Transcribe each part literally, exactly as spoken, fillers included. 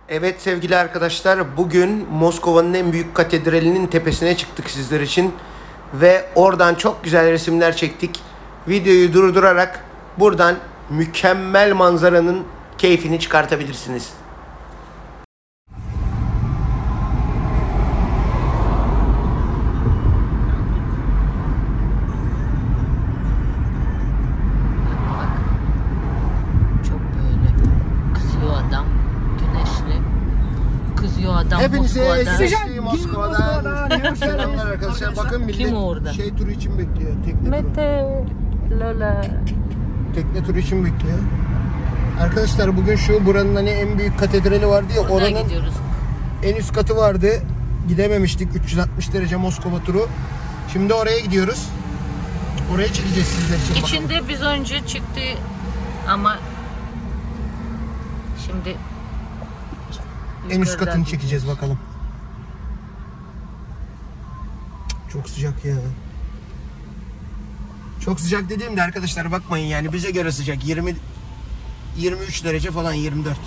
Evet sevgili arkadaşlar, bugün Moskova'nın en büyük katedralinin tepesine çıktık sizler için ve oradan çok güzel resimler çektik. Videoyu durdurarak buradan mükemmel manzaranın keyfini çıkartabilirsiniz. Hepinize sıcak Moskova'dan selamlar arkadaşlar. Bakın millet şey turu için bekliyor. Tekne Mete, Lola. Tekne turu için bekliyor. Arkadaşlar bugün şu buranın hani en büyük katedrali vardı ya, oranın gidiyoruz. En üst katı vardı. Gidememiştik. üç yüz altmış derece Moskova turu. Şimdi oraya gidiyoruz. Oraya çekeceğiz sizler için. İçinde bakalım. Biz önce çıktı ama şimdi en üst katını çekeceğiz bakalım. Çok sıcak ya. Çok sıcak dediğimde arkadaşlar bakmayın yani bize göre sıcak. yirmi yirmi üç derece falan, yirmi dört.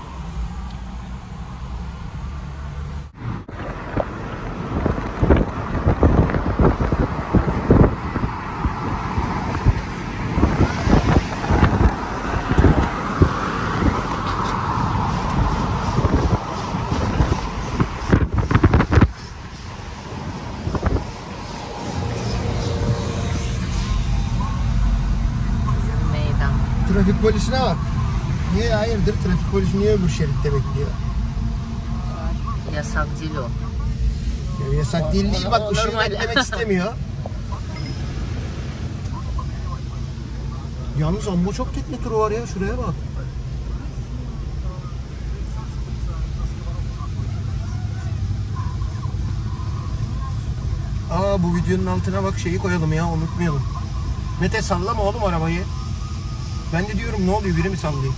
Trafik polisine bak. Niye hayırdır? Trafik polisi niye öbür şeritte bekliyor? Yasak değil o. Yani yasak değil değil. Bak ışığı beklemek istemiyor. Yalnız amma çok tekne turu var ya. Şuraya bak. Aa, bu videonun altına bak şeyi koyalım ya, unutmayalım. Mete sallama oğlum arabayı. Ben de diyorum ne oluyor, biri mi sallıyor?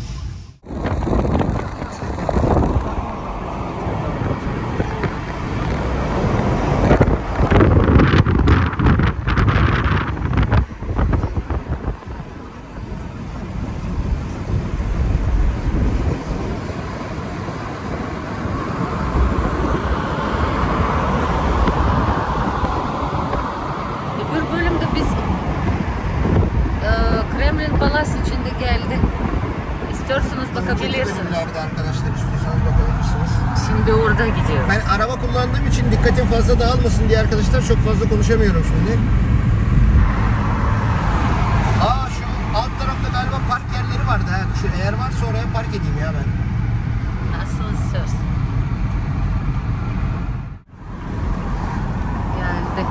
Öbür bölümde biz e, Kremlin Palas içinde geldik. İstiyorsanız bakabilirsiniz. Arkadaşlar istiyorsanız bakabilirsiniz. Şimdi orada gidiyoruz. Ben araba kullandığım için dikkatim fazla dağılmasın diye arkadaşlar çok fazla konuşamıyorum şimdi. Aa, şu alt tarafta galiba park yerleri vardı ha. Şu eğer varsa oraya park edeyim ya ben. Nasıl istersin? Geldik.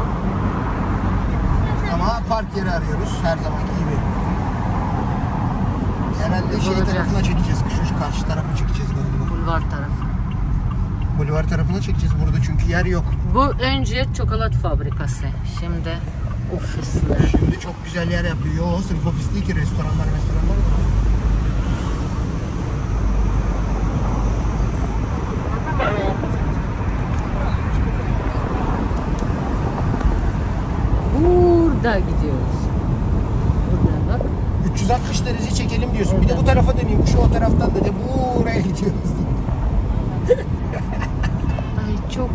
Ama park yeri arıyoruz her zamanki gibi. Herhalde şey tarafına çekeceğiz. Şu karşı tarafa çekeceğiz galiba. Bulvar tarafı. Bulvar tarafına çekeceğiz burada çünkü yer yok. Bu önce çikolata fabrikası. Şimdi ofisler. Şimdi çok güzel yer yapıyor. Yo, sırf ofis değil ki, restoranlar restoranlar var. Burada gidiyoruz. Burada bak. üç yüz altmış derece çekelim diyorsun. Bir de bu tarafa döneyim. Şu o taraftan da de buraya gidiyoruz. Ay çok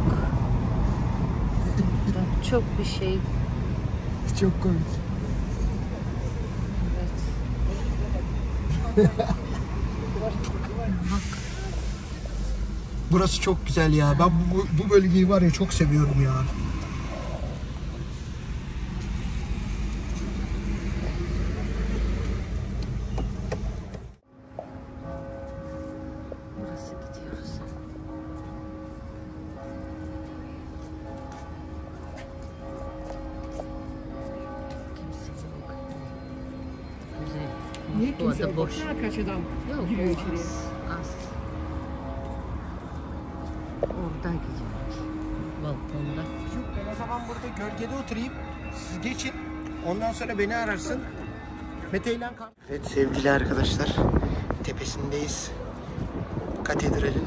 çok bir şey. Çok komik. Evet. Burası çok güzel ya. Ben bu, bu bölgeyi var ya çok seviyorum ya. Burası gidiyoruz. Kimse yok. Güzel. Niye kimse yok? Boş. Baksana kaç adam Yok, giriyor içeriye. az, az. Oradan gidiyoruz. Balkonda. Ben o zaman burada gölgede oturayım. Siz geçin. Ondan sonra beni ararsın. Mete ile kal. Evet sevgili arkadaşlar. Tepesindeyiz. Katedralin.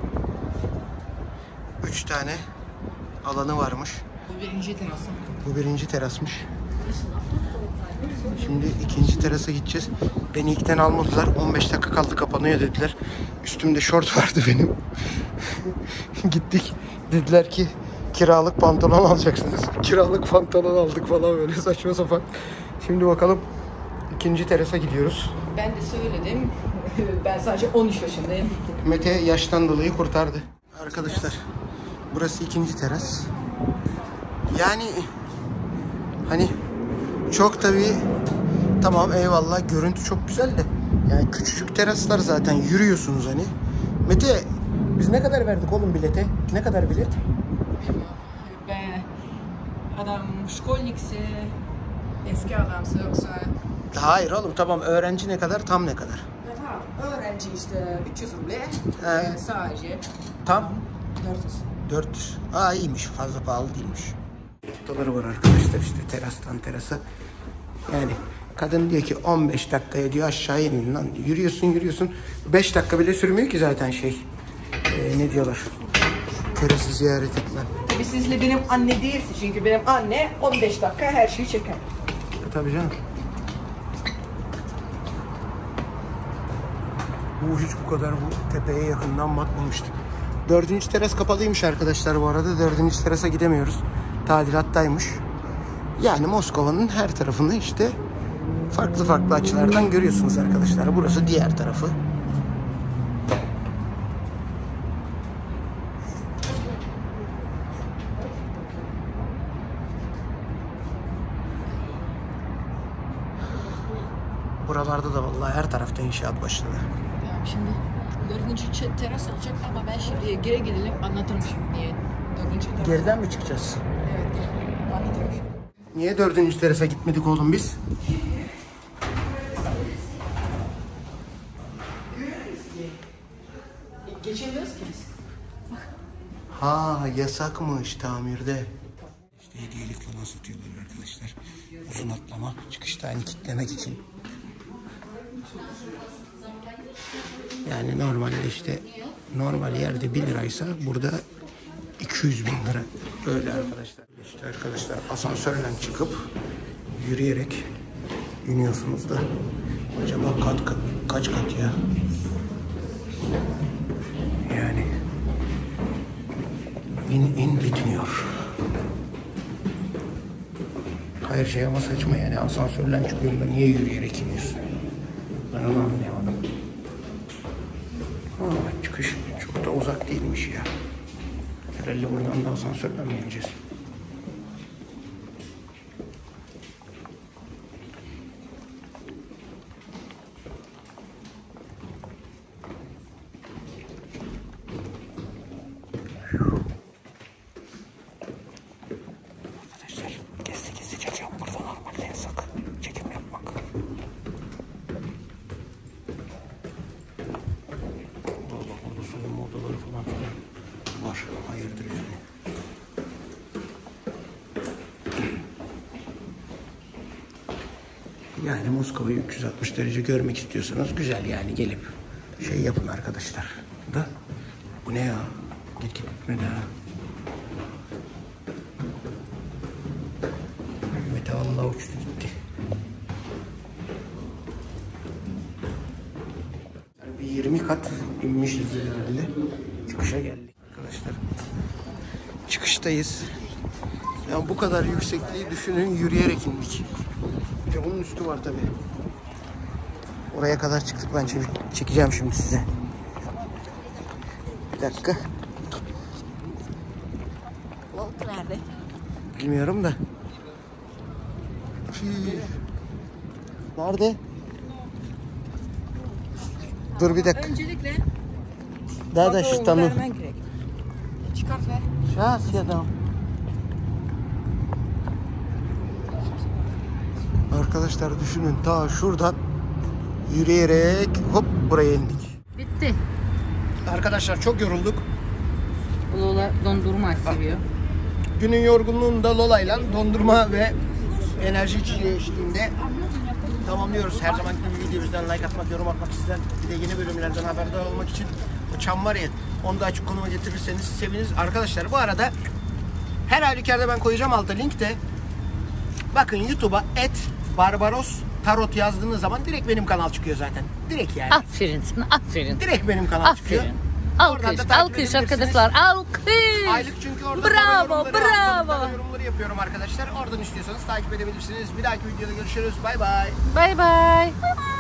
Üç tane alanı varmış. Bu birinci terası. Bu birinci terasmış. Şimdi ikinci terasa gideceğiz. Beni ilkten almadılar. on beş dakika kaldı kapanıyor dediler. Üstümde şort vardı benim. Gittik. Dediler ki kiralık pantolon alacaksınız. Kiralık pantolon aldık falan böyle saçma sapan. Şimdi bakalım ikinci terasa gidiyoruz. Ben de söyledim. Ben sadece on üç yaşındayım. Mete yaştan dolayı kurtardı. Arkadaşlar burası ikinci teras. Yani hani çok tabii tamam eyvallah görüntü çok güzel de yani küçücük teraslar zaten yürüyorsunuz hani. Mete biz ne kadar verdik oğlum bilete? Ne kadar bilet? Ben adam şkolnikse eski adamsa yoksa Hayır oğlum tamam öğrenci ne kadar tam ne kadar? tamam öğrenci işte üç yüz ruble He. ee, sadece Tam dört yüz. dört yüz. Aa iyiymiş fazla pahalı değilmiş. Odaları var arkadaşlar işte terastan terasa. Yani kadın diyor ki on beş dakikaya diyor aşağı inin lan. Yürüyorsun yürüyorsun. beş dakika bile sürmüyor ki zaten şey. Ee, ne diyorlar? Terası ziyaret etmem. Tabii sizle benim anne değilsin çünkü benim anne on beş dakika her şeyi çeker. E, tabii canım. Bu hiç bu kadar bu tepeye yakından bakmamıştım. Dördüncü teras kapalıymış arkadaşlar bu arada. Dördüncü terasa gidemiyoruz. Tadilattaymış. Yani Moskova'nın her tarafını işte farklı farklı açılardan görüyorsunuz arkadaşlar. Burası diğer tarafı. Buralarda da vallahi her tarafta inşaat başladı. Tamam şimdi dördüncü teras olacak ama ben şimdi geri gidelim anlatırım şimdi niye dördüncü teras. Geriden mi çıkacağız? Evet anlatırım şimdi. Niye dördüncü terasa gitmedik oğlum biz? Geçemiyoruz ki biz. Ha yasakmış tamirde. İşte hediyelik falan satıyorlar arkadaşlar. Uzun atlama çıkışta hani kitlemek için. Yani normalde işte normal yerde bir liraysa burada iki yüz bin lira. Öyle arkadaşlar. İşte arkadaşlar asansörle çıkıp yürüyerek iniyorsunuz da acaba kat, kat, kaç kat ya? Yani in in bitmiyor. Hayır şey ama saçma yani asansörle çıkıyorum da niye yürüyerek iniyorsun? Ben onu anlayamadım. Aa, çıkış çok da uzak değilmiş ya. Herhalde buradan da asansörle mi ineceğiz? Arkadaşlar gizli gizli çekiyorum. Burada normalde yasak çekim yapmak. Burada bak burada soyunma odaları falan filan var. Hayırdır yani. Yani Moskova'yı üç yüz altmış derece görmek istiyorsanız güzel yani gelip şey yapın arkadaşlar. Da bu ne ya? Git git bitmedi ha. Mete vallahi uçtu gitti. Bir yirmi kat inmişiz herhalde. Çıkışa geldik arkadaşlar. Çıkıştayız. Yani bu kadar yüksekliği düşünün yürüyerek indik. Bir de bunun üstü var tabii. Oraya kadar çıktık ben çekeceğim şimdi size. Bir dakika. Volt nerede? Bilmiyorum da. Fii. Nerede? Dur bir dakika. Öncelikle Daha da şu tamam. vermen gerek. Çıkart ver. Şahs ya da. Arkadaşlar düşünün ta şuradan yürüyerek hop buraya indik. Bitti. Arkadaşlar çok yorulduk. Lola dondurma seviyor. Günün yorgunluğunda Lola'yla dondurma ve enerji içeceği eşliğinde tamamlıyoruz. Her zaman gibi videomuzdan like atmak, yorum atmak sizden. Bir de yeni bölümlerden haberdar olmak için o çan var ya onu da açık konuma getirirseniz seviniriz. Arkadaşlar bu arada her halükarda ben koyacağım alta linkte. Bakın YouTube'a et Barbaros Tarot yazdığınız zaman direkt benim kanal çıkıyor zaten. Direkt yani. Aferin sana, aferin. Direkt benim kanal çıkıyor. Aferin. Oradan da Alkış, takip alkış edebilirsiniz. arkadaşlar, alkış. Aylık çünkü orada Bravo, yorumları, bravo. haftalık yorumları yapıyorum arkadaşlar. Oradan istiyorsanız takip edebilirsiniz. Bir dahaki videoda görüşürüz. Bay bay. Bay bay.